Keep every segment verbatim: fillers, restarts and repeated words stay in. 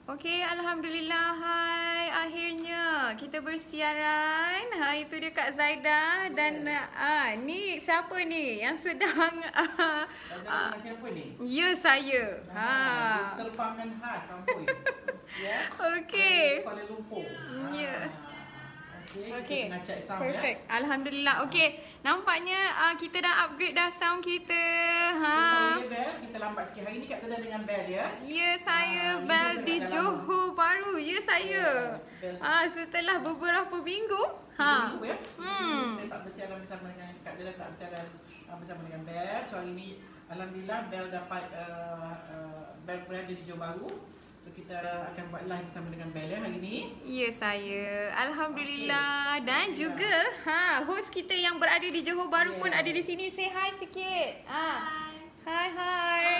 Okey, Alhamdulillah. Hai, akhirnya kita bersiaran. Ha, itu dia Kak Zaidah dan ah ni siapa ni yang sedang ah, ah, siapa ni? Ya, saya. Ha. Doktor Pangan khas Ampui. Ya. Okey. Kuala Lumpur. Ya. Okey, Okey. kita nak check sound Perfect. ya. Alhamdulillah. Okey, nampaknya uh, kita dah upgrade dah sound kita. Ha. So, Bel, kita lambat sikit. Hari ni Kak Zaidah dengan Bel ya. Ya, saya Ah, Bel minggu di sangat Johor Bahru. Ya, saya. Yes, Bel. Ah, setelah beberapa minggu. Ha. Minggu ya. Hmm. Kita tak bersiaran bersama dengan Kak Zaidah, tak bersiaran uh, bersama dengan Bel. So hari ni alhamdulillah Bel dapat uh, uh, Bel berada di Johor Bahru. So kita akan buat live bersama dengan Bel ya hari ni. Ya, saya. Alhamdulillah. Okay. Dan juga ha host kita yang berada di Johor Bahru yeah. pun ada di sini. Say hi sikit. Ha. Hai hai.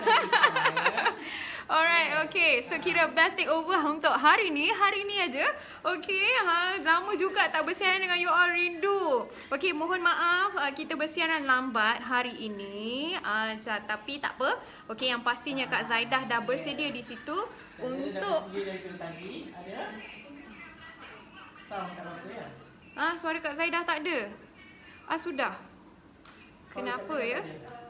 Alright, okay. So kira Bel take over untuk hari ni, hari ni aja. Okay, ha, lama juga tak bersiaran dengan you all, rindu. Okay, mohon maaf uh, kita bersiaran lambat hari ini. Uh, tapi tak apa. Okay, yang pastinya Kak Zaidah dah bersedia di situ untuk bersedia daripada tadi. Ada sound tak apa ya? Ah, suara Kak Zaidah tak ada. Ah, sudah. Kenapa ya?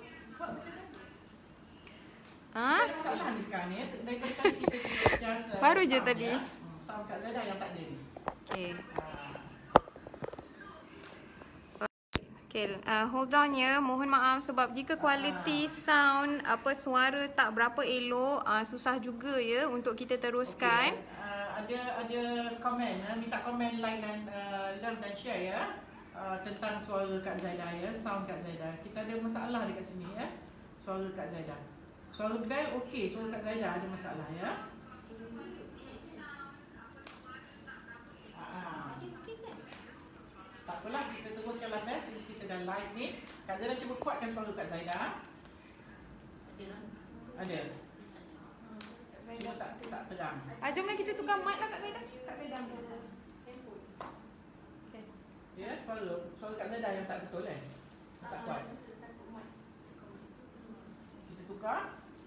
Ha? Masalah ni sekarang ni. Daripada tadi kita just uh, baru je sound, tadi. Ya. Sound Kak Zaidah yang tak ada ni. Okay. Okay, uh, hold on ya. Mohon maaf sebab jika kualiti sound apa suara tak berapa elok, uh, susah juga ya untuk kita teruskan. Okay. Uh, ada ada komen, uh, minta komen like dan uh, love dan share ya. Uh, tentang suara Kak Zaidah ya, sound Kak Zaidah. Kita ada masalah dekat sini ya. Suara Kak Zaidah. Suara Bel okey, suara Kak Zaidah ada masalah ya. Ah. Tak apalah, kita teruskanlah Bel since kita dah live ni. Kak Zaidah cuba kuatkan suara Kak Zaidah. Ada. Cuma tak tak terang. Ah, jomlah kita tukar mic lah Kak Zaidah. Kak Zaidah. Ya, suara suara Kak Zaidah yang tak betul kan? Tak kuat. Kita tukar.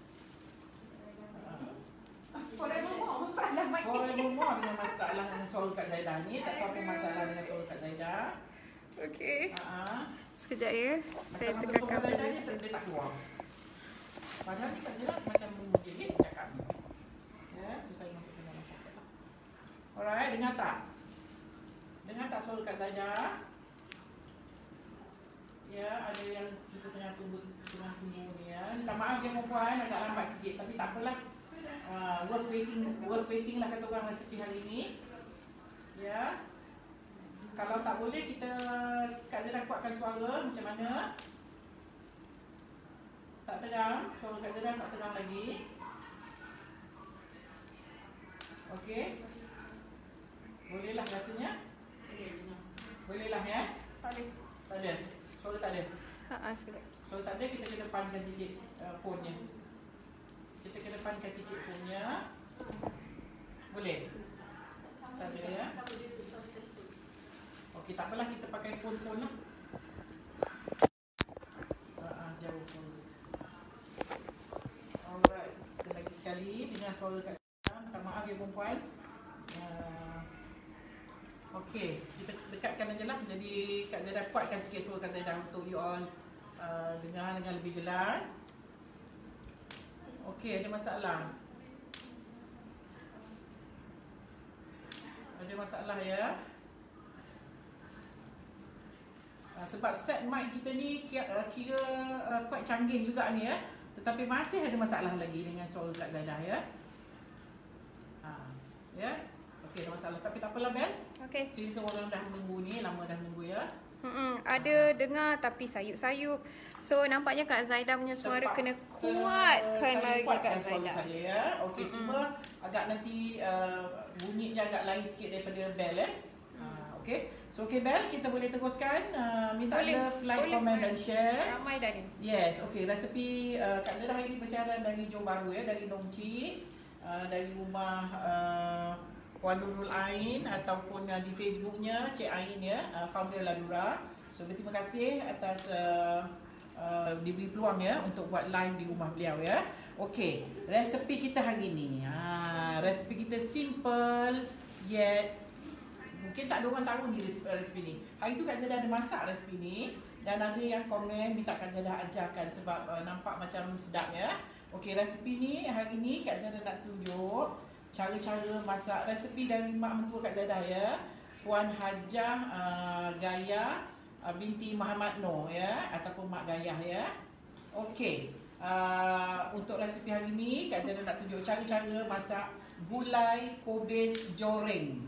Forever more masalah mic. Forever more dengan masalah dengan suara Kak Zaidah ni. Tak tahu apa masalah dengan suara Kak Zaidah. Okey. Haa. Sekejap ya. Saya Masa-masa tekankan suara Kak Zaidah ni dia tak keluar. Padahal ni Kak Zaidah macam mungkin dia cakap ni. Ya, susah masuk ke dalam poket lah. Alright, dengar tak? Dengar tak suara Kak Zaidah? Ya, ada yang kita tengah tunggu tengah tunggu ni ya. Minta maaf dia perempuan agak lambat sikit tapi tak apalah. Uh, worth waiting, worth waiting lah kata orang resepi hari ni. Ya. Kalau tak boleh kita Kak Zaidah kuatkan suara macam mana? Tak terang, suara Kak Zaidah tak terang lagi. Okey. Bolehlah rasanya? Bolehlah ya? Tak ada. Tak ada. Suara tak ada. Ha ah, sekejap. Suara tak ada, kita kedepankan sikit uh, phone-nya. Kita kedepankan sikit phone-nya. Boleh? Tak ada ya? Okey, tak apalah kita pakai phone-phone lah. Uh, uh, jauh phone. Alright, kita lagi sekali dengan suara Kak Zaidah. Minta maaf ya perempuan. Uh, Okey, kita dekatkan aja lah. Jadi Kak Zaidah kuatkan sikit suara Kak Zaidah untuk you all uh, dengar dengan lebih jelas. Okey, ada masalah. Ada masalah ya. Uh, sebab set mic kita ni kira, kira uh, quite canggih juga ni ya. Tetapi masih ada masalah lagi dengan suara Kak Zaidah ya. Uh, ya. Okey, ada masalah. Tapi tak apalah Bel. Okey. Sini seorang dah menunggu ni, lama dah menunggu ya. Hmm, ada dengar tapi sayup-sayup. So nampaknya Kak Zaidah punya suara Terpaksa kena kuatkan lagi kuatkan Kak suara Zaidah. Saja, ya. Okey, mm-hmm. Cuma agak nanti uh, bunyinya agak lain sikit daripada Bel eh. Uh, okey. So okey Bel, kita boleh teruskan. Uh, minta Boleh. love, like, Boleh. comment dan share. Ramai dah ni. Yes, okey. Resepi uh, Kak Zaidah hari ni persiaran dari Johor Bahru ya, dari Nongci, uh, dari rumah uh, Puan Nurul Ain ataupun uh, di Facebooknya Cik Ain ya, uh, founder Ladura. So berterima kasih atas uh, uh, diberi peluang ya untuk buat live di rumah beliau ya. Okey, resepi kita hari ni. Ha, resepi kita simple yet mungkin tak ada orang tahu ni resepi ni. Hari tu Kak Zada ada masak resepi ni dan ada yang komen minta Kak Zada ajarkan sebab uh, nampak macam sedap ya. Okey, resepi ni hari ni Kak Zada nak tunjuk cara-cara masak resepi dari mak mentua Kak Zada ya. Puan Hajah uh, Gaya uh, binti Muhammad Noor ya, ataupun Mak Gayah ya. Okey, uh, untuk resepi hari ni Kak Zada nak tunjuk cara-cara masak gulai kobis joreng.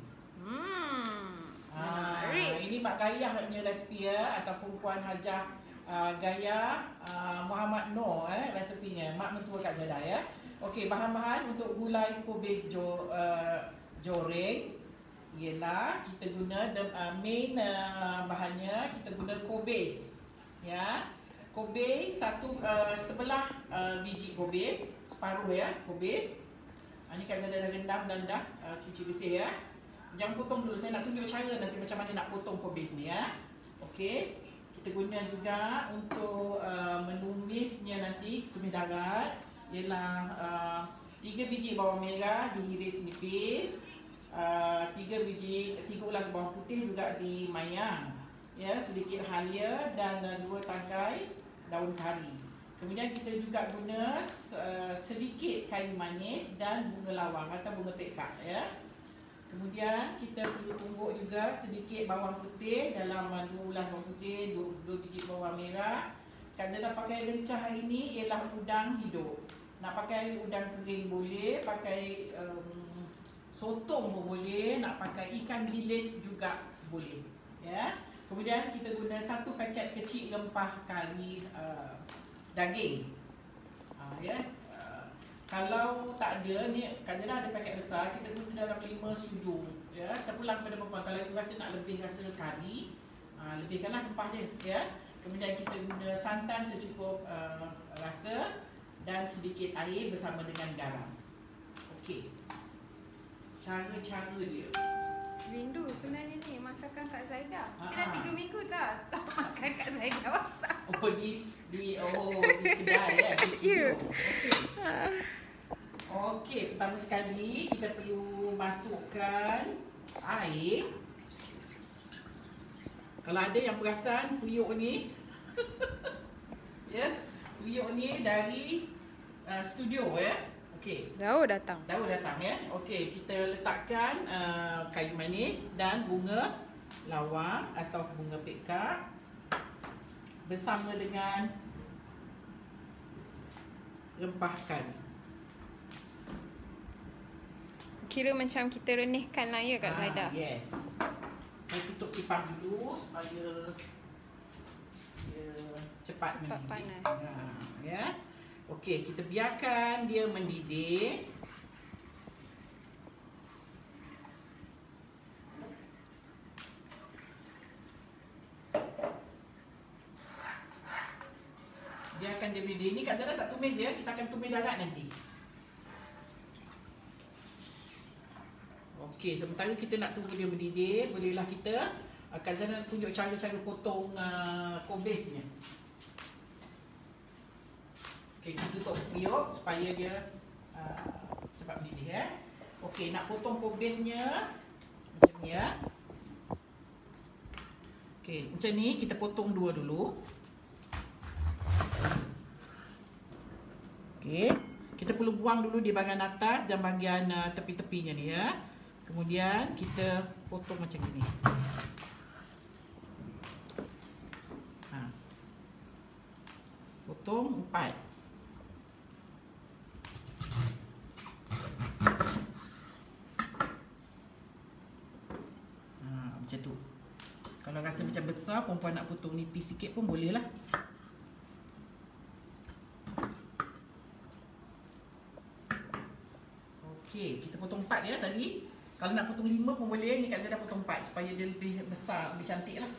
Hmm. Ah, ini Mak Gayah punya resepi ya, ataupun Puan Hajah uh, Gaya uh, Muhammad Noor eh resepinya, mak mentua Kak Zada ya. Okey, bahan-bahan untuk gulai kobis jo, uh, joreng ialah kita guna the, uh, main uh, bahannya kita guna kobis ya. Kobis satu uh, sebelah uh, biji kobis, separuh ya kobis. Uh, ini Kak Zada dah rendam dan dah uh, cuci bersih ya. Jangan potong dulu, saya nak tunjuk cara nanti macam mana nak potong kobis ni ya. Okey, kita guna juga untuk uh, menumisnya nanti, tumis darat ialah uh, tiga biji bawang merah dihiris nipis. Uh, tiga biji, tiga ulas bawang putih juga dimayang ya, sedikit halia dan uh, dua tangkai daun kari. Kemudian kita juga guna uh, sedikit kayu manis dan bunga lawang atau bunga pekak ya. Kemudian kita perlu tumbuk juga sedikit bawang putih dalam uh, dua ulas bawang putih, dua, dua biji bawang merah. Kak Zada pakai rencah hari ini ialah udang hidup. Nak pakai udang kering boleh, pakai um, sotong pun boleh, nak pakai ikan bilis juga boleh ya. Kemudian kita guna satu paket kecil rempah kari uh, daging uh, ya. Uh, kalau tak ada ni, Kak Zada ada paket besar, kita guna dalam lima sudu ya. Terpulang pada perempuan, kalau you rasa nak lebih rasa kari, uh, lebihkanlah rempah dia ya. Kemudian kita guna santan secukup uh, rasa dan sedikit air bersama dengan garam. Okey, cara-cara dia. Rindu sebenarnya ni masakan Kak Zaida. Kita Ha-ha. dah tiga minggu tak tak makan Kak Zaida masak. Oh di di oh di kedai ya. Ya. Okey. Okey, pertama sekali kita perlu masukkan air. Kalau ada yang perasan periuk ni ya, periuk ni dari uh, studio ya. Okey. Jauh datang. Daun datang ya. Okey, kita letakkan uh, kayu manis dan bunga lawang atau bunga pekak bersama dengan rempah kari. Kira macam kita renihkan lah ya Kak Zaida. Ah, yes. Saya tutup kipas dulu supaya dia cepat, Cepat mendidih. panas. Ah, ya. Okey, kita biarkan dia mendidih. Biarkan dia mendidih. Ini Kak Zada tak tumis ya, kita akan tumis darat nanti. Okey, sementara kita nak tunggu dia mendidih, bolehlah kita Kak Zada nak tunjuk cara-cara potong uh, kobisnya. Okey, kita tutup periuk supaya dia uh, cepat mendidih ya. Okey, nak potong kobisnya macam ni ya. Okey, macam ni kita potong dua dulu. Okey, kita perlu buang dulu di bahagian atas dan bahagian uh, tepi-tepinya ni ya. Kemudian kita potong macam ni. Ha. Potong empat. Macam tu. Kalau rasa macam besar, perempuan nak potong nipis sikit pun boleh lah. Okey, kita potong empat ya tadi. Kalau nak potong lima pun boleh. Ni Kak Zada potong empat supaya dia lebih besar, lebih cantik lah.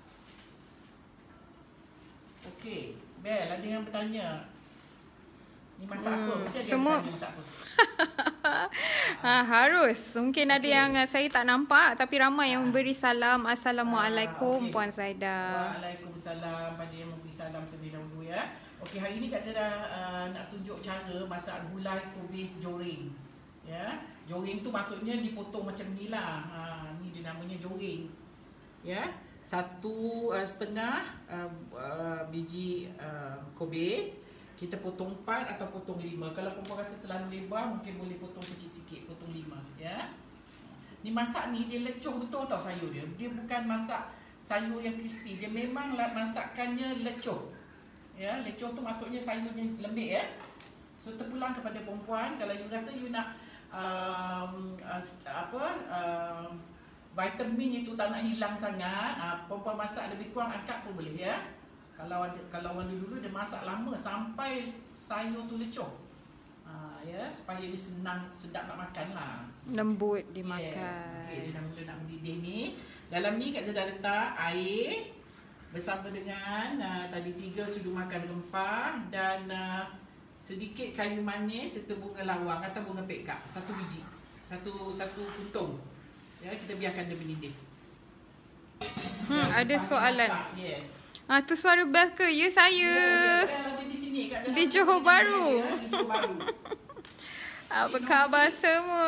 Okey, Bel, ada yang bertanya. Ni masak hmm, apa? Mesti ada semua... yang bertanya masak apa. Ha, harus. Mungkin ada okay. yang uh, saya tak nampak tapi ramai yang memberi salam. Assalamualaikum Ah, okay. Puan Zaida. Waalaikumsalam. Pada yang memberi salam terlebih dahulu ya. Okey, hari ni Kak Zara uh, nak tunjuk cara masak gulai kubis joreng. Ya. Joreng tu maksudnya dipotong macam ni lah. Ha, ni dia namanya joreng. Ya. Satu uh, setengah uh, uh, biji uh, kubis. Kita potong empat atau potong lima. Kalau perempuan rasa terlalu lebar, mungkin boleh potong kecil sikit, potong lima. Ya. Ni masak ni dia lecoh betul tau sayur dia. Dia bukan masak sayur yang crispy. Dia memang masakannya lecoh. Ya, lecoh tu maksudnya sayurnya lembik ya. So terpulang kepada perempuan, kalau you rasa you nak um, uh, apa uh, vitamin itu tak nak hilang sangat, uh, perempuan masak lebih kurang akak pun boleh ya. Kalau ada, kalau orang dulu dia masak lama sampai sayur tu lecoh. Uh, ya, supaya dia senang sedap nak makan lah. Lembut dimakan. Yes. Okay, dia dah mula nak mendidih ni. Dalam ni Kak Zara letak air bersama dengan uh, tadi tiga sudu makan rempah dan uh, sedikit kayu manis serta bunga lawang atau bunga pekak, satu biji, satu satu puntung. Ya, kita biarkan dia mendidih. Hmm, ada soalan. Masak. Yes. Ah, tu suara bel ke? Ya, saya. Ya, ya, dia di sini Kak Zara. Di Johor Bahru. Ya, di Johor Bahru. Apa khabar semua?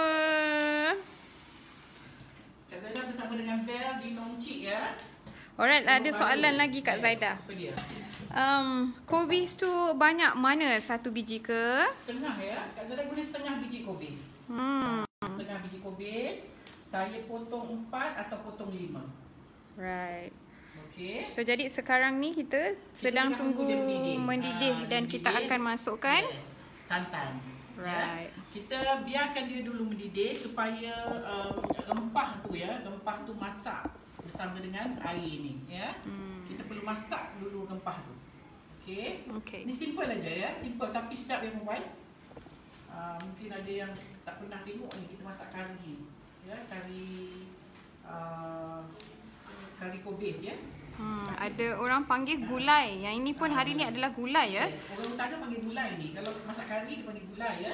Kak Zara bersama dengan Bel di Nongcik ya. Alright, ada soalan lagi Kak Yes, Zaida. apa dia? Um, kubis tu banyak mana? Satu biji ke? Setengah ya. Kak Zara guna setengah biji kubis. Hmm. Setengah biji kubis. Saya potong empat atau potong lima. Right. Okey. So jadi sekarang ni kita sedang Kita tunggu dia mendidih. mendidih Ah, dan dia kita mendidih. akan masukkan. Yes. Santan. Right. Ya. Kita biarkan dia dulu mendidih supaya um, rempah tu ya, rempah tu masak bersama dengan air ni ya. Hmm. Kita perlu masak dulu rempah tu. Okey. Okay. Ni simple aja ya, simple tapi sedap ya perempuan. Uh, mungkin ada yang tak pernah tengok ni kita masak kari. Ya, kari uh, kari kubis ya. Hmm, ada orang panggil gulai. Yang ini pun hari ni adalah gulai ya. Yes. Orang utara panggil gulai ni. Kalau masak kari dia panggil gulai ya.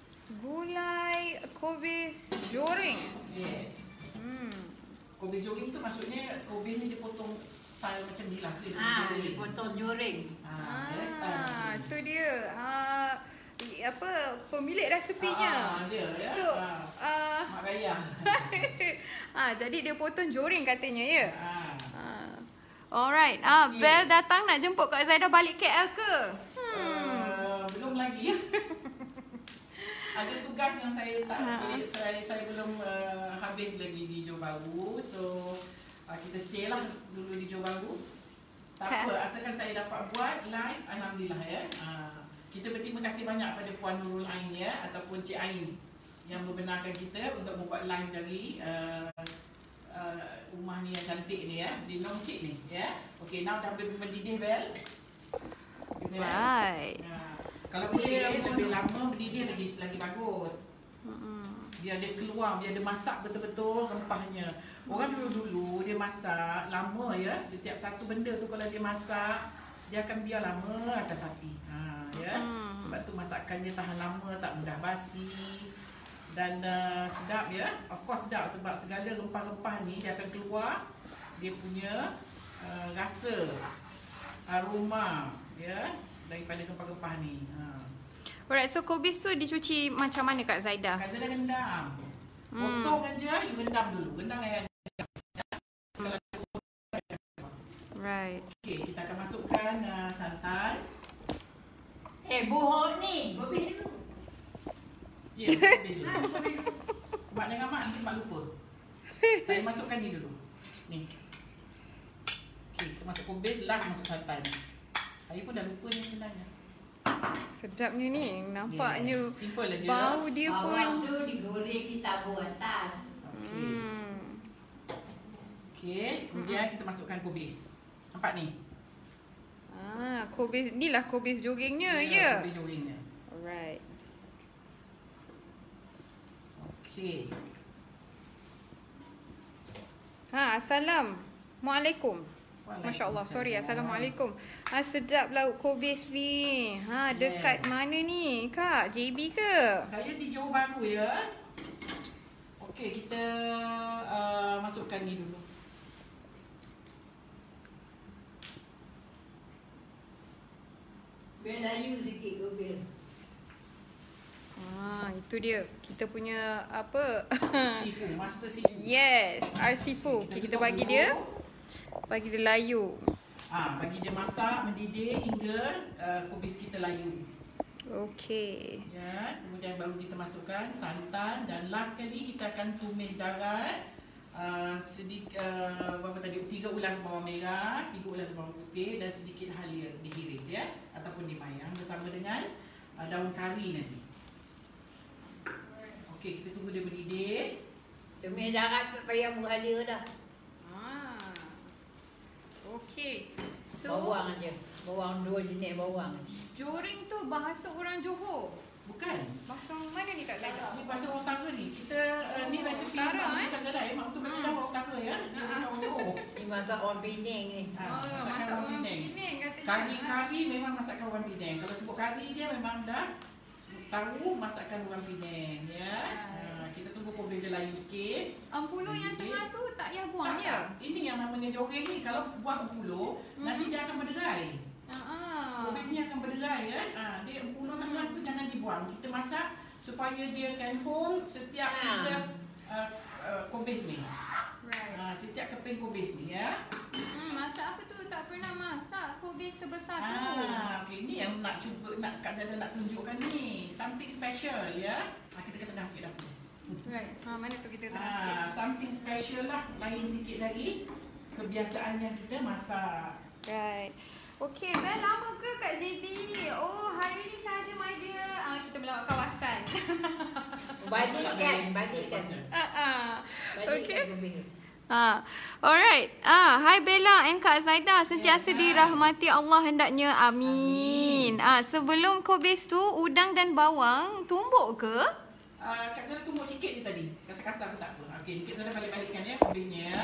Gulai kubis joreng. Yes. Hmm. Kubis joreng tu maksudnya kubis ni dia potong style macam ni lah. Dia Ah, joreng. potong joreng. Ah, ya, style macam Ah, ni. tu dia. Ah, apa pemilik resepinya. Ah, dia ya. Tu. Ah, Ah, Mak Raya. ah, jadi dia potong joreng katanya ya. Ah. Ah. Alright. Ah, Okay. Bel datang nak jemput Kak Zaida balik K L ke? Hmm. Uh, belum lagi. Ada tugas yang saya tak Ha. boleh, saya, saya belum uh, habis lagi di Johor Bahru. So uh, kita stay lah dulu di Johor Bahru. Tak Okay. apa, asalkan saya dapat buat live, alhamdulillah ya. Uh, kita berterima kasih banyak pada Puan Nurul Ain ya, ataupun Cik Ain yang membenarkan kita untuk membuat live dari uh, uh, rumah ni yang cantik ni ya, di Nongcik ni ya. Okay, now dah mendidih Bel. Bel. Right. Nah, kalau mendidih lebih lama mendidih lagi lagi bagus. Hmm. Biar dia keluar, biar dia masak betul-betul rempahnya. Orang dulu-dulu dia masak lama ya. Setiap satu benda tu kalau dia masak, dia akan biar lama atas api. Ha ya. Hmm. Sebab tu masakannya tahan lama, tak mudah basi. Dan uh, sedap ya. Of course sedap sebab segala rempah-rempah ni dia akan keluar dia punya uh, rasa, aroma ya daripada rempah-rempah ni. Ha. Alright, so kubis tu dicuci macam mana Kak Zaida? Kak Zara rendam. Hmm. Potong aja, you rendam dulu. Rendam air. Right. Okey, kita akan masukkan uh, santan. Eh, bohong ni. Gobi dulu. Ya, yeah, dulu. Mak jangan mak, nanti mak lupa. Saya masukkan ni dulu. Ni. Okey, kita masuk kubis, last masuk santan. Saya pun dah lupa ni sebenarnya. Sedapnya ni. Nampaknya Yes, simple aja. bau dia Bawang pun. tu digoreng di tabur atas. Okey. Hmm. Okey, kemudian kita masukkan kubis. Nampak ni? Ah, kubis ni lah kubis jorengnya Ya, ya. kubis jorengnya. Alright. Okey. Ha, Assalamualaikum. Masya Allah, sorry. Assalamualaikum. Ah, sedap lauk kubis ni. Ha, dekat Yes. mana ni Kak? J B ke? Saya di Johor Bahru ya. Okey, kita uh, masukkan ni dulu. Biar layu sikit gobel. Ah, itu dia. Kita punya apa? Sifu, master sifu. Yes, R Sifu. Okay, kita bagi dia. Bagi dia layu. Ah, bagi dia masak, mendidih hingga uh, kubis kita layu. Okey. Ya, kemudian baru kita masukkan santan dan last kali kita akan tumis darat. Uh, sedikit uh, berapa tadi? Tiga ulas bawang merah, tiga ulas bawang putih dan sedikit halia dihiris ya ataupun dimayang bersama dengan uh, daun kari nanti. Okey, kita tunggu dia mendidih. Tumis darat payah berhalia dah. Ah. Okey. So, Bawang aja. Bawang dua jenis bawang. joring tu bahasa orang Johor. Bukan. Bahasa mana ni Kak Zaida? Ni bahasa orang Utara ni. Kita uh, ni resipi Utara, mak eh? Kak Zada eh. Mak tu kata orang Utara ya. Dia bukan orang Johor. Ni masak orang Penang ni. Ha, Oh, masakan masak orang orang Penang. Penang katanya. Kari-kari memang masakan orang Penang. Kalau sebut kari dia memang dah tahu masakan orang Penang ya. Ha, kita tunggu kubis dia layu sikit. Empulo yang tengah tu tak payah buang Tak, dia. tak. Ini yang namanya joreng ni kalau buat empulo Mhm. nanti dia akan berderai. Ah. Kubis ni akan berderai ya. Ha, dia empulo tengah tu jangan dibuang. Kita masak supaya dia can hold setiap Ah. pieces uh, uh, kubis ni. Right. Ha, setiap keping kubis ni ya. Hmm, masak apa tu? Tak pernah masak kubis sebesar tu. Ah, okey ni yang nak cuba nak Kak Zada nak tunjukkan ni. Something special ya. Ha, kita ke tengah sikit dapur. Right. Ha, mana tu kita tengah sikit. Ah, something special lah, lain sikit dari kebiasaan yang kita masak. Right. Okey, Bel lama ke kat J B? Oh, hari ni sahaja maja. Ah, kita melawat kawasan. Balikkan, balikkan. Ah, ah. Balikkan Okey. gobel. Ah, alright. Ah, hi Bella and Kak Zaida, sentiasa Yes, hi. dirahmati Allah hendaknya. Amin. Ah, sebelum kubis tu udang dan bawang tumbuk ke? Ah, Kak Zada tumbuk sikit je tadi. Kasar-kasar pun tak apa. Okey, kita dah balik-balikkan ya kubisnya ya.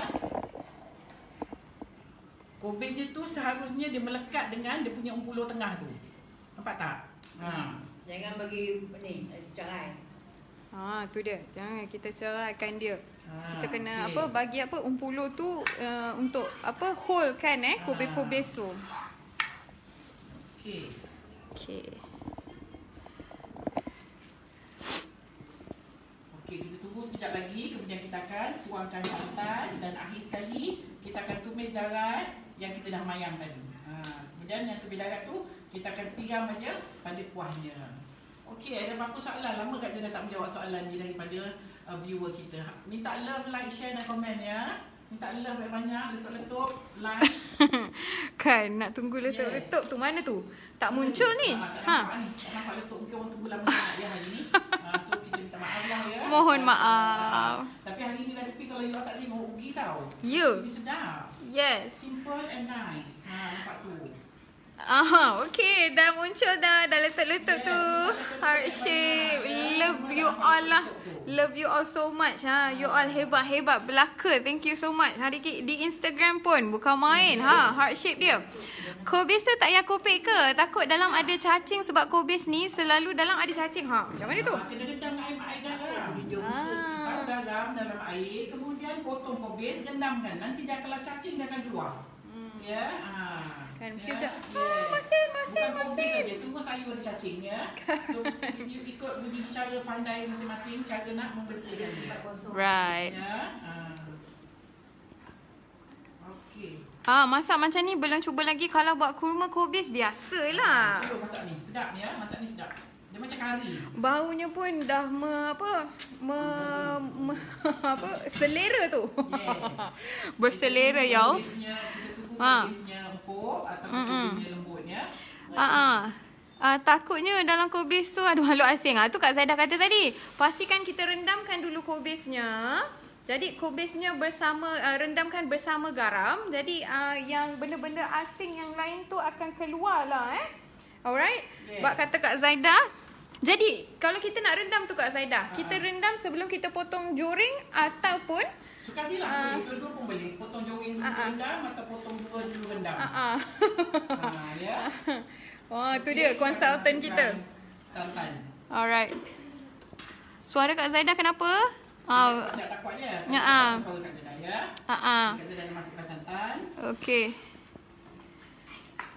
Kubis dia tu seharusnya dia melekat dengan dia punya empulo tengah tu. Nampak tak? Ha. Jangan bagi ni, cerai. Ha, tu dia. Jangan kita ceraikan dia. Ha, Kita kena okey. apa bagi apa umpulo tu uh, untuk apa hold kan eh Ah. kubis-kubis tu. Okey. Okey. Okey, kita tunggu sekejap lagi. Kemudian kita akan tuangkan santan dan akhir sekali kita akan tumis darat yang kita dah mayang tadi. Ha, kemudian yang tumis darat tu kita akan siram aja pada kuahnya. Okey, ada berapa soalan? Lama Kak Zana tak menjawab soalan ni daripada uh, viewer kita. Minta love, like, share dan komen ya. Minta love banyak-banyak, letup-letup, like. Kan nak tunggu letup-letup tu mana tu? Tak muncul ni. Ha, tak Ha. nampak ni. Tak nampak letup. Mungkin orang tunggu lama sangat ya hari ni. Ha, so kita minta maaf lah ya. Mohon Ha, maaf. Tapi hari ni resipi kalau you tak terima rugi tau. Ya. Ini sedap. Yes. Simple and nice. Ha, nampak tu. Aha, okey, dah muncul dah, dah letup-letup Yes, tu. letup-letup Heart dah. shape. Ya, Love memang you dah all lah. letup tu. Love you all so much ha. You all hebat-hebat belaka. Thank you so much. Hari ni di Instagram pun bukan main ha. Heart shape dia. Kubis tu tak payah kopek ke? Takut dalam ada cacing sebab kubis ni selalu dalam ada cacing. Ha, macam mana tu? Ha, kena rendam air, air garam. Ah. Taruh garam dalam air, kemudian potong kubis, rendamkan. Nanti dia kalau cacing dia akan keluar. Ya. Ha. Kan, mesti Ya, macam, yes. ah, masin, masin, Bukan kubis masin. saja, semua sayur ada cacing ya. So you ikut begini cara pandai masing-masing cara nak membersihkan dia. Right. Ya. Ha. Okey. Ah, masak macam ni belum cuba lagi. Kalau buat kurma kubis biasalah. Cuba masak ni, sedap ni ya. Masak ni sedap. Dia macam kari. Baunya pun dah me, apa me, me, apa selera tu. Yes. Berselera y'all. Kubisnya, kita tunggu Ha. kubisnya empuk ataupun Mm-mm. kubisnya lembutnya. Ah, ah. Ah, takutnya dalam kubis tu ada makhluk asing. Ah, tu Kak Zaidah kata tadi. Pastikan kita rendamkan dulu kubisnya. Jadi kubisnya bersama uh, rendamkan bersama garam. Jadi uh, yang benda-benda asing yang lain tu akan keluar lah eh. Alright? Yes. Bak kata Kak Zaidah. Jadi kalau kita nak rendam tu Kak Zaidah, Ha. kita rendam sebelum kita potong joring ataupun Suka dia lah, Ah. boleh. Dua-dua pun boleh. Potong joring dulu Ah, ah. rendam atau potong dua dulu rendam. ah ah. Ha, ya. Oh, tu Okey, dia kita konsultan masukkan kita. Santan. Alright. Suara Kak Zaidah kenapa? Ah, Sekejap tak kuat je. Ya, ah. Suara Kak Zada ya. ah ah. Kak Zada dah masukkan santan. Okey.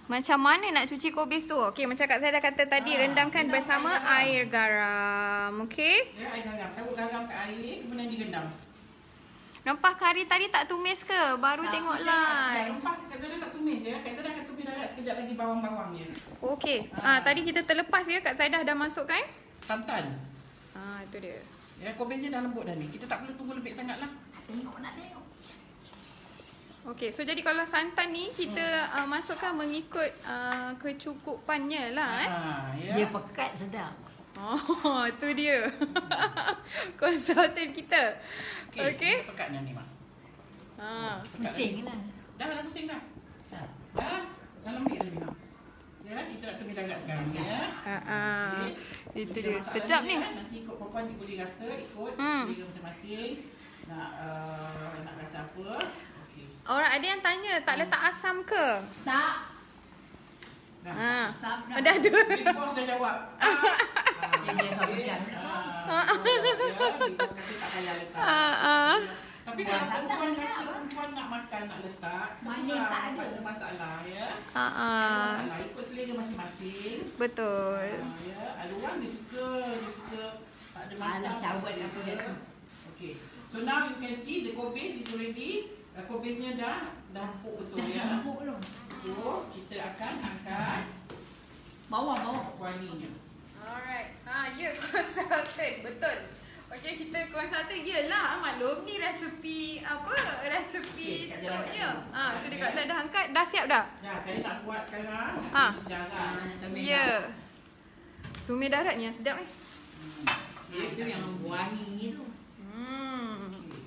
Macam mana nak cuci kubis tu? Okey, macam Kak Zaidah kata tadi, Ah, rendamkan rendam bersama air air garam. Okey. Ya, air garam. Taruh garam ke air, kemudian direndam. Rempah kari tadi tak tumis ke? Baru Tak, tengok Ya, live. rempah Kak Zaidah tak tumis ya. Kak Zaidah akan tumis darat sekejap lagi bawang-bawangnya. Okey. Ah. Ah, tadi kita terlepas ya, Kak Zaidah dah masukkan. Santan. Ah, itu dia. Ya, kubisnya dah lembut dah ni. Kita tak perlu tunggu lebih sangat lah. Tengok nak tengok. Okey, so jadi kalau santan ni kita hmm. uh, masukkan mengikut uh, kecukupannya lah eh. Ah, ya. Dia pekat sedap. Oh, tu dia. Konsultan kita. Okey. Okey. Kita pekatnya ni, Mak. Ha. Pusing lah. Dah, dah pusing dah. Tak. Dah. Dah lembik dah ni, Mak. Ya, kita nak tumis darat sekarang ya. Ha ah. Okey. Itu Bila dia. masalah Sedap ni. ya, nanti ikut perempuan ni boleh rasa, ikut Hmm. selera masing-masing. Nak uh, nak rasa apa. Okey. Orang ada yang tanya tak letak asam ke? Tak. Dah. Ha. Asam dah. Dah ada. Big Boss dah jawab. Ah. Dia dia Okey. sampaikan. Ah, ya, Big Boss kata tak payah letak. Ha ah. Tapi Buat kalau santan perempuan tak rasa apa. perempuan nak makan, nak letak, Mana tak tak ada. ada masalah ya. Ha Tak ada ah. masalah, ikut selera masing-masing. Betul. Ah, ya, ada orang dia suka, dia suka tak ada masalah. Alah, cabut tak apa suka. dia tu. Okay. So now you can see the kubis is already, uh, kubisnya dah dah empuk betul Dah ya. empuk belum? So kita akan angkat Bawah, bawah. kualinya. Alright. Ha, ya konsultan. Betul. Okey, kita konsultan yelah. Maklum ni resepi apa? Resepi Okey, Kak tu Zaidah je. angkat dulu. Ha, tu dia Ya. Kak Zaidah angkat. Dah siap dah? Dah, saya nak buat sekarang. Nak Ah. tumis darat. Tumis Ya. Tumis darat ni yang sedap ni. Hmm. Ha, itu yang wangi tu. Hmm. Okey.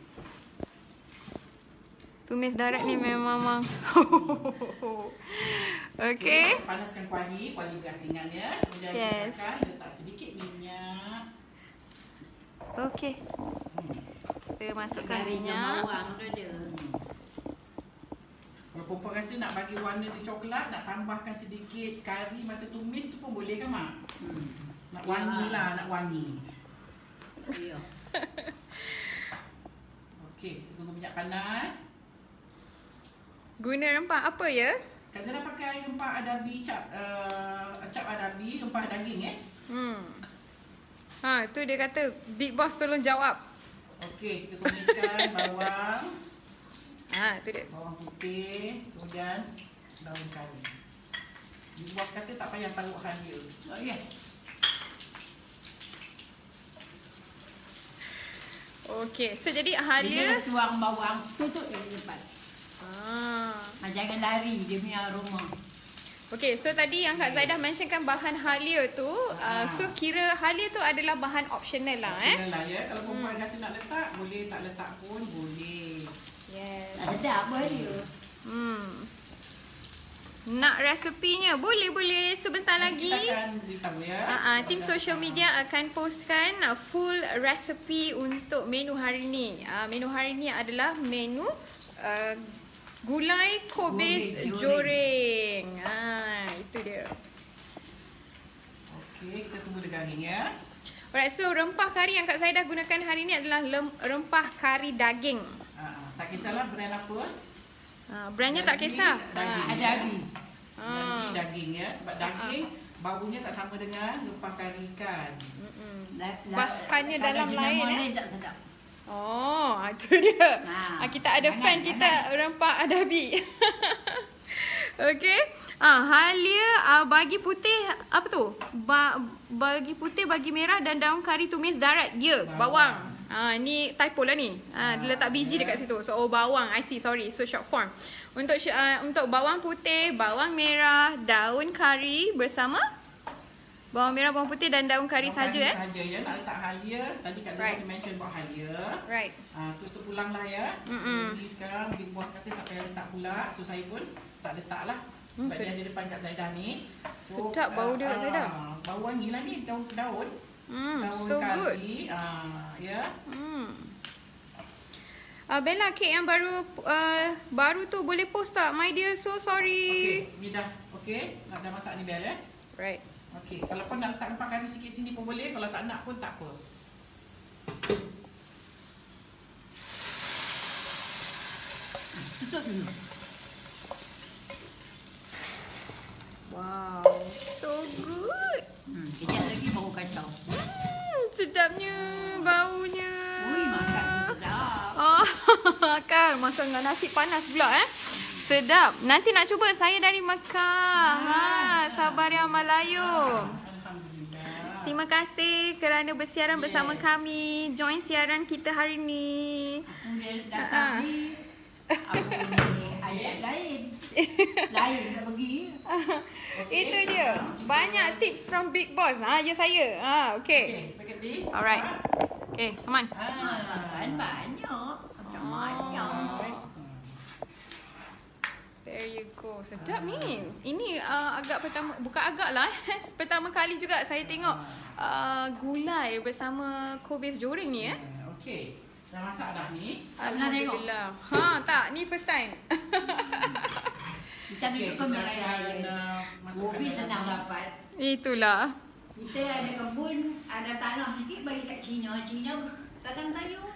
Tumis darat ni memang Okey. Kita panaskan kuali, kuali gasingan ya. Kemudian Yes. kita akan letak sedikit minyak. Okey. Hmm. Kita masukkan Garing minyak. dengan bawang tu dia. Kalau perempuan rasa nak bagi warna dia coklat, nak tambahkan sedikit kari masa tumis tu pun boleh kan, Mak? Hmm. Nak wangi Ya. lah, nak wangi. Ya. Okey, kita tunggu minyak panas. Guna rempah apa ya? Kak Zaidah pakai rempah adabi, cap uh, cap adabi, rempah daging eh. Hmm. Ha, tu dia kata Big Boss tolong jawab. Okey, kita tumiskan bawang, Ha, tu dia. bawang putih, kemudian daun kari. Big Boss kata tak payah taruh halia. Oh ya. Okey, so jadi Dia halia. tuang bawang, tutup dia di depan. Ah. Ha, jangan lari dia punya aroma. Okey, so tadi yang Kak Zaidah mentionkan bahan halia tu, uh, so kira halia tu adalah bahan optional lah eh. Optional lah ya. Kalau perempuan rasa nak letak, boleh, tak letak pun boleh. Yes. Sedap pun dia. Hmm. Nak resepinya? Boleh, boleh sebentar Nanti lagi. Kita akan beritahu ya. Uh, uh, tim social media akan postkan uh, full resepi untuk menu hari ni. Uh, menu hari ni adalah menu uh, gulai kubis Goreng, joreng. Ha, itu dia. Okey, kita tunggu dia garing ya. Alright, so rempah kari yang Kak Zaidah gunakan hari ni adalah lem- rempah kari daging. Ha, tak kisahlah brand apa. Uh, brandnya tak Daging, kisah. daging. Ah, Ada abi. Jadi Ah. daging ya. Sebab daging baunya tak sama dengan rempah kari ikan. Mm-mm. La- la- Bahannya kalau dalam jenama lain, eh? lain tak sedap. Oh, itu dia. Ha, Ah, kita ada jangan, fan kita jangan. rempah adabi. Okey. Ah, halia ah, bagi putih apa tu? Ba, bagi putih, bagi merah dan daun kari tumis darat. Ya, bawang. Ah, ni typo lah ni. Ah, dia letak biji dekat situ. So, oh bawang. I see, sorry. So short form. Untuk uh, untuk bawang putih, bawang merah, daun kari bersama bawang merah, bawang putih dan daun kari Bawang saja eh. saja ya. Nak letak halia. Tadi Kak Right. Zaidah mention buat halia. Right. Ah, terus terpulanglah ya. Mm-mm. Jadi sekarang Big Boss kata tak payah letak pula. So saya pun tak letak lah. Hmm, Sebab sed- dia ada depan Kak Zaidah ni. Sedap bau dia, Kak ah, Zaidah. Bau wangi lah ni. Daun-daun. Hmm, Daun so good. kari. Ah, ya. Hmm. Uh, Bella, kek yang baru uh, baru tu boleh post tak? My dear, so sorry. Okey, ni dah. Okey, nak dah masak ni Bel eh. Right. Okey, kalau kau nak letak rempah kari sikit sini pun boleh. Kalau tak nak pun tak apa. Tutup dulu. makan dengan nasi panas pula eh. Sedap. Nanti nak cuba saya dari Mekah. Ha, sabar ya Melayu. Alhamdulillah. Terima kasih kerana bersiaran yes. bersama kami. Join siaran kita hari ni. Aku datang ni. Aku ni ayat lain. Lain dah pergi. Okay, itu dia. Banyak tips from Big Boss. Ha, ya saya. Ha, okay. Okay, look at this. Alright. Okay, come on. Ah, Masakan banyak. Macam banyak. There you go. Sedap ni. Ini uh, agak pertama, bukan agak lah. Pertama kali juga saya tengok uh, gulai bersama Kobe goreng ni eh. Okay. Dah masak dah ni. Alhamdulillah. Ha, tak. Ni first time. Kita Okay, duduk kita kembali. akan uh, masukkan Gobi dalam senang ni. dapat. Itulah. Kita ada kebun, ada tanah sikit bagi kat Cina. Cina tanam sayur.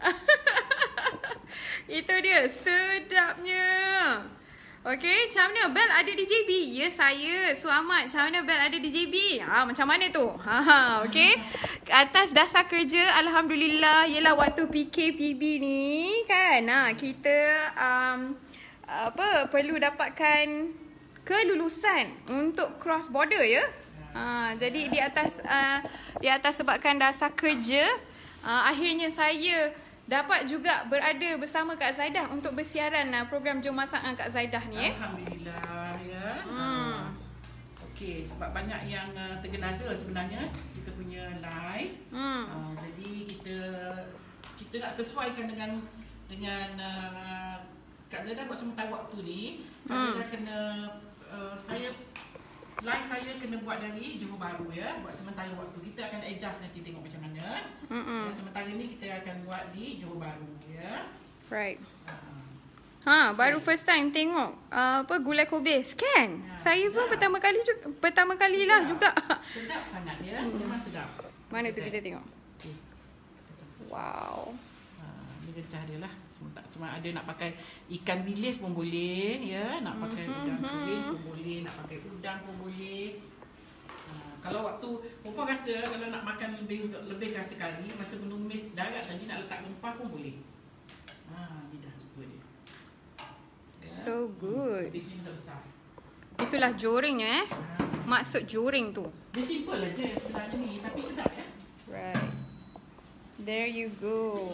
Itu dia. Sedapnya. Okay, macam mana? Bel ada di J B? Ya, saya. Su Ahmad, macam mana Bel ada di J B? Ha, macam mana tu? Ha, okay. Atas dasar kerja, Alhamdulillah. Yelah, waktu P K P B ni, kan? Ha, kita um, apa perlu dapatkan kelulusan untuk cross border, ya? Ha, jadi, di atas uh, di atas sebabkan dasar kerja, uh, akhirnya saya dapat juga berada bersama Kak Zaidah untuk bersiaran uh, program Jom Masak dengan Kak Zaidah ni eh. Alhamdulillah ya. Hmm. Okey, sebab banyak yang uh, tergenada sebenarnya kita punya live. Hmm. Uh, jadi kita kita nak sesuaikan dengan dengan uh, Kak Zaidah buat sementara waktu ni. Kak Hmm. Zaidah kena uh, saya live saya kena buat dari Johor Bahru ya. Buat sementara waktu. Kita akan adjust nanti tengok macam mana. Mm-mm. Uh, sementara ni kita akan buat di Johor Bahru ya. Right. Uh, Ha, baru first time tengok uh, apa gulai Kobe kan? Ya, Saya pun sedap. pertama kali juga pertama kalilah juga. Sedap sangat ya. Memang sedap. Mana tu kita tengok. Okey. Wow. Ha, ni recah dia lah. Semua, semua ada nak pakai ikan bilis pun boleh ya, nak pakai Mhm. udang kering pun boleh, nak pakai udang pun boleh. Ha, kalau waktu perempuan rasa kalau nak makan lebih lebih rasa kali masa menumis darat tadi nak letak rempah pun boleh. Ha, ni dah cuba dia. Ya. So good. Di sini besar. Itulah joringnya eh. Ha. Maksud joring tu. Dia simple aja sebenarnya ni tapi sedap ya. Right. There you go.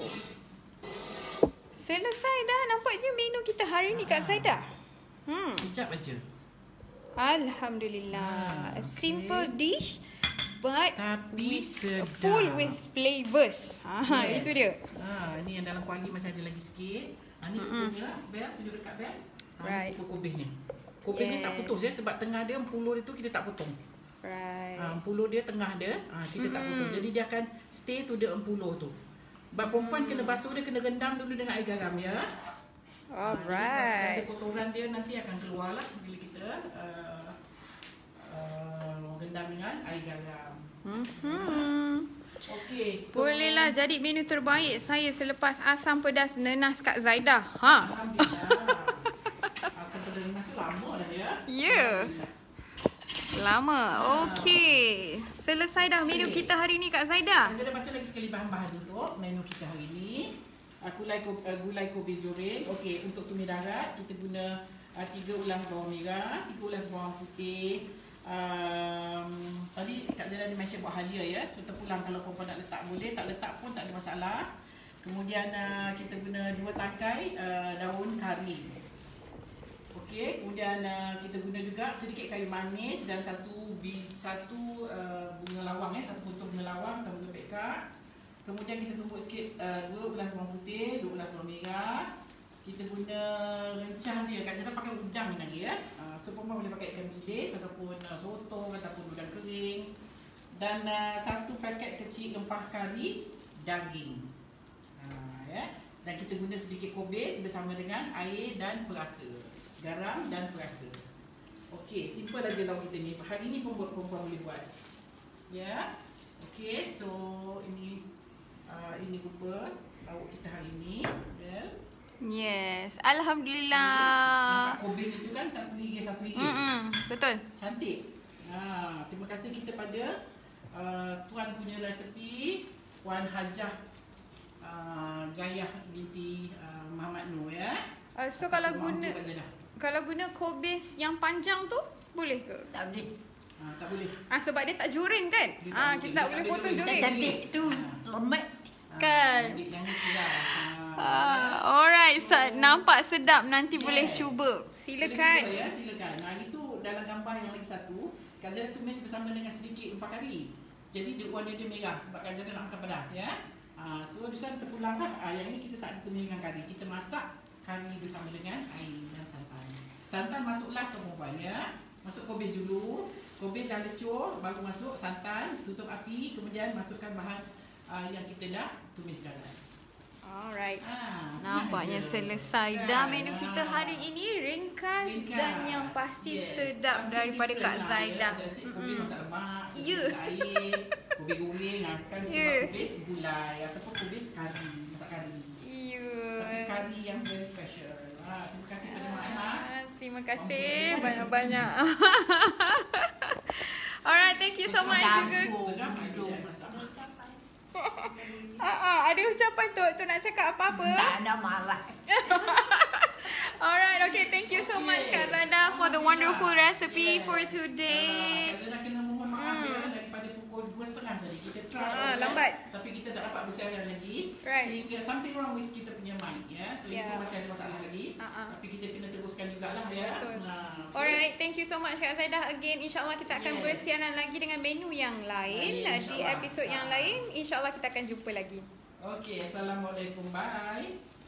Selesai dah nampaknya menu kita hari ni Kak Zaidah. Hmm. Sekejap aja. Alhamdulillah. Ah, A simple dish but Tapi with, sedap. full with flavors. Ha, Yes. itu dia. Ha, ni yang dalam kuali masih ada lagi sikit. Ha, ni Mm-mm. punya Bel, tunjuk dekat Bel. Ha, Right. Pukul kobis ni. Kobis ni tak Yes. putus ya sebab tengah dia empuluh itu kita tak potong. Right. Ha, empuluh dia tengah dia, ha, kita tak Mm-mm. potong. Jadi dia akan stay tu dia empuluh tu. Sebab perempuan kena basuh dia, kena rendam dulu dengan air garam ya. Ha, jadi Alright. ada kotoran dia nanti akan keluar lah bila kita uh, uh, rendam dengan air garam. Hmm. Okey. So, Bolehlah jadi menu terbaik saya selepas asam pedas nenas Kak Zaidah. Ha. Alhamdulillah. Asam pedas nenas tu lama dah ya. Ya. Lama. Okey. Selesai dah menu Okey. kita hari ni Kak Zaidah. Saya dah baca lagi sekali bahan-bahan untuk menu kita hari ni. Uh, gulai ko- uh, gulai kobis goreng. Okey, untuk tumis darat kita guna uh, tiga ulas bawang merah, tiga ulas bawang putih. Um, tadi Kak Zara ada mention buat halia ya. So terpulang kalau perempuan nak letak boleh, tak letak pun tak ada masalah. Kemudian uh, kita guna dua tangkai uh, daun kari. Okey, kemudian uh, kita guna juga sedikit kayu manis dan satu bi, satu uh, bunga lawang ya, satu potong bunga lawang atau bunga peka. Kemudian kita tumbuk sikit uh, dua belas bawang putih, dua belas bawang merah. Kita guna rencah dia, Kak Zara pakai udang lagi ya. Uh, so perempuan boleh pakai ikan bilis ataupun uh, sotong ataupun udang kering. Dan uh, satu paket kecil rempah kari daging. Uh, ya. Dan kita guna sedikit kobis bersama dengan air dan perasa. Garam dan perasa. Okey, simple aja lauk kita ni. Hari ni pun buat perempuan boleh buat. Ya. Okey, so ini uh, ini rupa lauk kita hari ni. Well. Yes. Alhamdulillah. Nampak kobis itu kan satu ringgit satu ringgit. Mm-mm. Betul. Cantik. Ha, terima kasih kita pada uh, tuan punya resepi, Puan Hajah uh, Gayah binti uh, Muhammad Nur ya. Uh, so kalau Atau guna Kak Zaida. kalau guna kobis yang panjang tu boleh ke? Tak boleh. Ah, tak boleh. Ah sebab dia tak juring kan? Dia tak Ah boleh. kita Dia tak tak boleh ada potong juring. juring. Cantik tu lembut. Kan? Ah, yang ni tidak. Ah, alright, so, nampak sedap, nanti Yes. boleh cuba. Silakan. Boleh cuba ya, silakan. Nah, itu dalam gambar yang lagi satu, Kak Zaida tumis bersama dengan sedikit empat kari. Jadi dia warna dia merah sebab Kak Zaida nak makan pedas ya. Ah, so di sana terpulang kan, ah, yang ini kita tak tumis dengan kari. Kita masak kari bersama dengan air dan santan. Santan masuk last tu perempuan ya. Masuk kobis dulu. Kobis dah lecur, baru masuk santan, tutup api, kemudian masukkan bahan uh, yang kita dah tumiskan. Alright. Ah, Nampaknya senang je. selesai Kan? dah menu kita Ah. hari ini. Ringkas, Ringkas. dan yang pasti Yes. sedap Something daripada Kak different lah, Zaida. ya. Saya asyik kopi Mm-mm. masak lemak, kopi Ya. masak air, kopi goreng, nah, sekarang kita Ya. buat kobis gulai ataupun kobis kari, masak kari. Tapi Ya. kari yang very special. Ah, terima kasih pada Mak Aiman. Ah, Terima kasih Okey. banyak-banyak. Alright, thank you so much juga. Sedap hidup masak. Ah, ah, ada ucapan tu, tu nak cakap apa-apa? Tak ada marah. Alright, okay, thank you so much Kak Zaida for the wonderful recipe Yes. for today. Kak Zaida kena mohon maaf Hmm. ya, daripada pukul dua tiga puluh tadi kita try. Ah, ya. lambat. Tapi kita tak dapat bersiaran lagi. Right. Sehingga something wrong with kita punya mic ya. So Yeah. itu masih ada masalah lagi. Ah, ah. Tapi kita kena teruskan jugalah ya. Betul. Nah, okay. Alright, thank you so much Kak Zaida again. InsyaAllah kita akan Yes. bersiaran lagi dengan menu yang lain. Baik, Di insyaAllah. episod yang Ah. lain, InsyaAllah kita akan jumpa lagi. Okey, assalamualaikum. Bye.